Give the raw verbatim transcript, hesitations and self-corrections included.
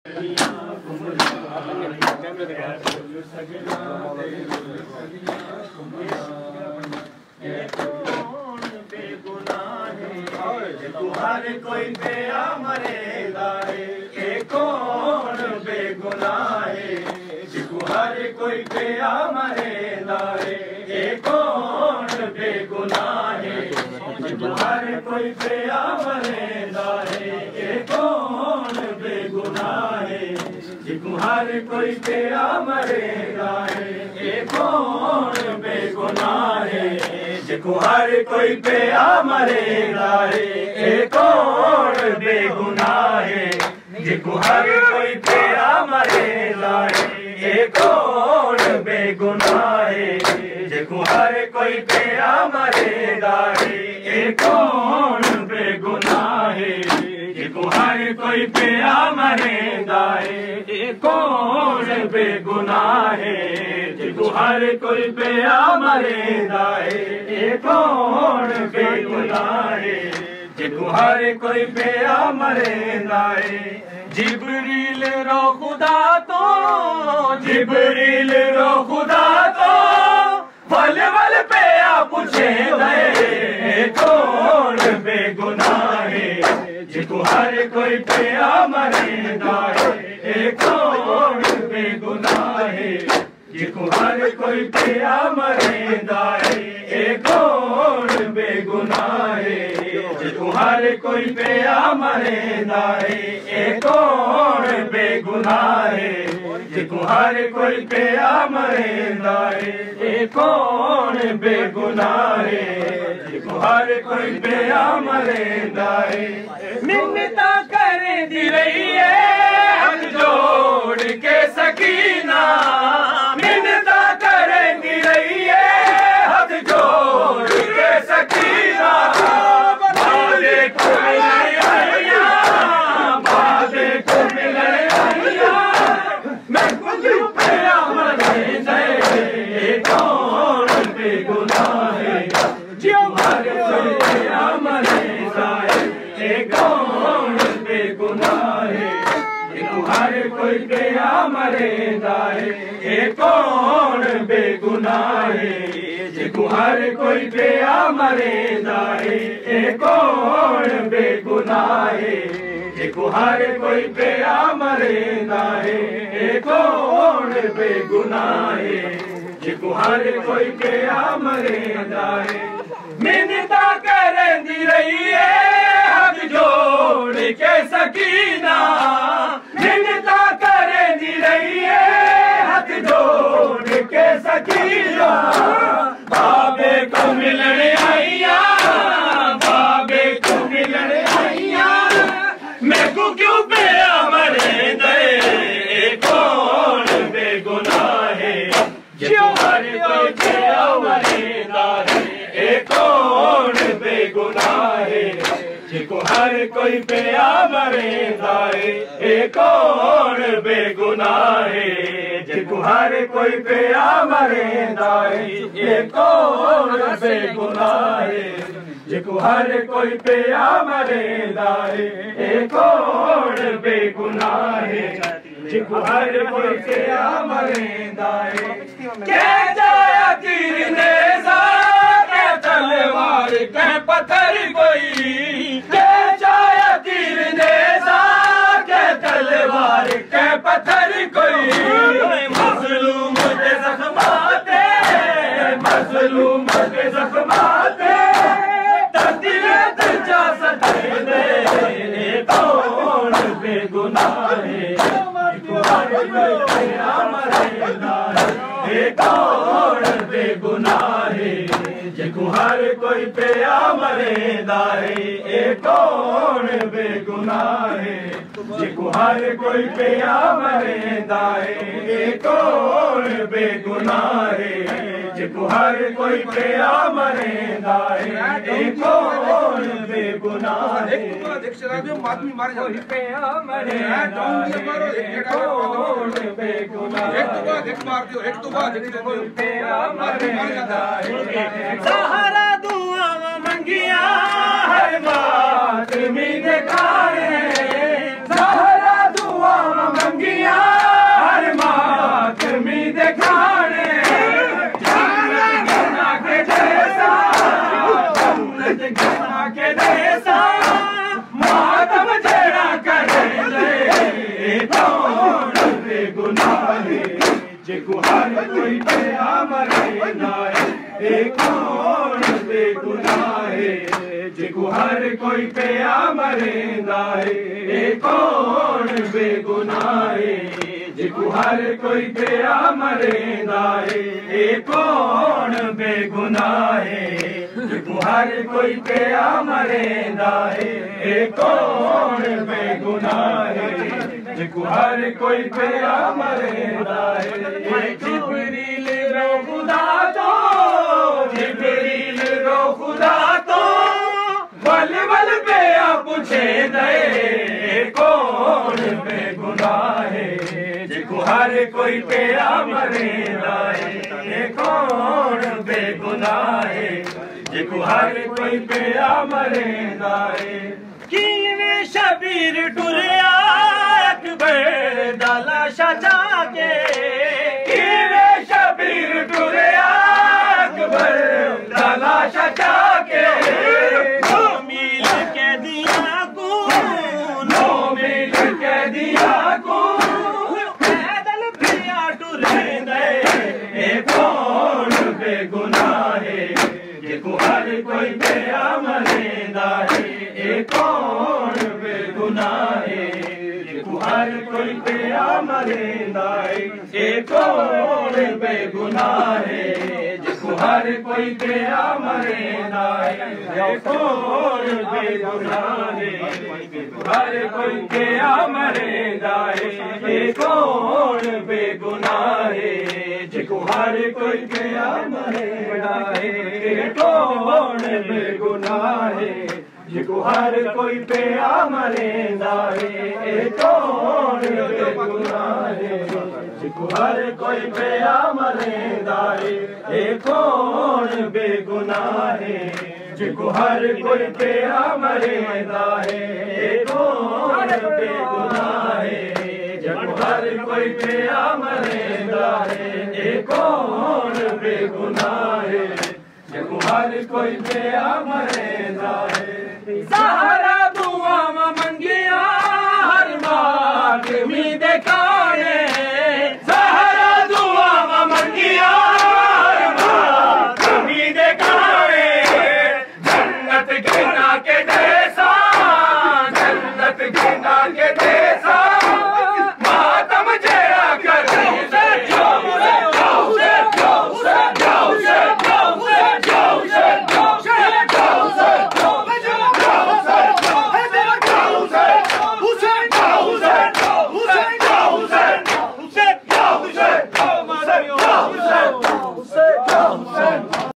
हर कोई पिया मरेगा ये कौन बेगुनाह है, हर कोई पिया मरेगा ये कौन बेगुनाह है, हर कोई पिया मरेगा ये कौन बेगुनाह है, हर कोई पिया मरेगा ये कौन बेगुनाह है, हर कोई पिया मरेगा ये कौन बेगुनाह है, हर कोई पिया मरेगा ये कौन बेगुनाह है, हर कोई पिया मरेगा ये कौन बेगुनाह है, हर कोई पिया मरेगा ये कौन बेगुनाह है, हर कोई पिया मरेगा ये कौन बेगुनाह है, हर कोई पिया मरेगा। जिब्रील रो खुदा तो, जिब्रील रो खुदा तो वल वल पिया पूछे गए कौन बेगुनाह है, हर कोई पिया मरेगा ये कौन बेगुनाह है, हर कोई पिया मरेगा ये कौन बेगुनाह है, हर कोई पिया मरेगा ये कौन बेगुनाह है, हर कोई पिया मरेगा ये कौन बेगुनाह है, हर कोई पिया मरेगा। मिन्नता करे दी रही है हाथ जोड़ के सकीना, मिन्नता करे दी रही है हाथ जोड़ के सकीना, बादे को मिले आइया, बादे को मिले आइया, मैं खुद पिया मरेगा ये कौन बेगुनाह है, हर कोई पिया मरेगा ये कौन बेगुनाह है, हर कोई पिया मरेगा ये कौन बेगुनाह है, हर कोई पिया मरेगा ये कौन बेगुनाह है, हर कोई पिया मरेगा ये कौन बेगुनाह है, हर कोई पिया मरेगा। मिन्नता करेंदी रही है हाथ जोड़ के सकीना, मिन्नता करेंदी रही है हाथ जोड़ के सकीना, बाबे को मिलने आइया, बाबे को मिलने आइया, मैं को क्यों पिया मरेगा ये कौन बेगुनाह है, हर कोई पिया मरेगा ये कौन बेगुनाह है, हर कोई पिया मरेगा ये कौन बेगुनाह है, हर कोई पिया मरेगा ये कौन बेगुनाह है, हर कोई पिया मरेगा ये कौन बेगुनाह है, हर कोई पिया मरेगा। क्या जाया तीर नेज़ा क्या तलवार क्या पत्थर कोई, क्या जाया तीर नेज़ा क्या तलवार क्या पत्थर कोई, मज़लूम के ज़ख्माते, मज़लूम के ज़ख्माते तकदीरे दर्जा सदे ये कौन बेगुनाह है, हर कोई पिया मरेगा ये कौन बेगुनाह है, हर कोई पिया मरेगा ये कौन बेगुनाह है, हर कोई पिया मरेगा ये कौन बेगुनाह है, हर कोई पिया मरेगा ये कौन बेगुनाह है, पिया मरेगा ये कौन बेगुनाह है, पिया मरेगा। सहारा दुआ मंगिया हर बात में खाए, सहारा दुआ कौन बेगुनाह है जेको हर कोई पिया मरेंदा है ए कौन बेगुनाह है जेको हर कोई पिया मरेंदा है ए कौन बेगुनाह है जेको हर कोई पिया मरेंदा है ए कौन बेगुनाह है जेको हर कोई पिया मरेंदा है ए कौन बेगुनाह है जेको हर कोई पिया मरेंदा है जिब्रील रो खुदा तो जिब्रील रो खुदा तो वल वल पिया पूछे दे कौन बेगुनाह है जेको हर कोई पिया मरेंदा है कौन बेगुनाह है जेको हर कोई पिया मरेंदा है किवें शबीर टुरिया अकबर दा लाशा जाके किवें शबीर टुरिया अकबर दा लाशा जाके नौ मील के दिया को नौ मील के दिया को पैदल पिया टुरेंदे ए कौन बेगुनाह है जेको हर कोई पिया मरेंदा है ए कौन बेगुनाह है जेको हर कोई पिया मरेंदा है ए कौन बेगुनाह है जेको हर कोई पिया मरेंदा है ए कौन बेगुनाह है हर कोई पिया मरेंदा है ए कौन बेगुनाह है जेको हर कोई पिया मरेंदा है ए कौन बेगुनाह है जेको हर कोई पिया मरेंदा है ए कौन बेगुनाह है जेको हर कोई पिया मरेंदा है ए कौन बेगुनाह है जेको हर कोई पिया मरेंदा है ए कौन बेगुनाह है जेको हर कोई पिया मरेंदा है ए कौन बेगुनाह है जेको हर कोई पिया मरेंदा है ज़हरा